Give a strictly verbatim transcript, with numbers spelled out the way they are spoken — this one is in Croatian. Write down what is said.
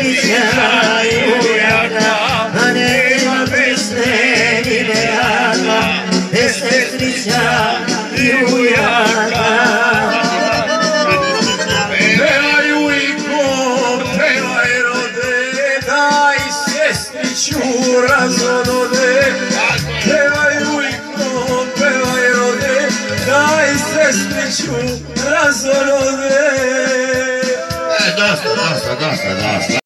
sestrića i ujaka, a nema pesme ni meraka, e sestrića i ujaka. Pevaj ujko, pevaj rode, daj sestriću razonode. Pevaj ujko, pevaj rode, daj sestriću razonode. Dosta, dosta, dosta, dosta.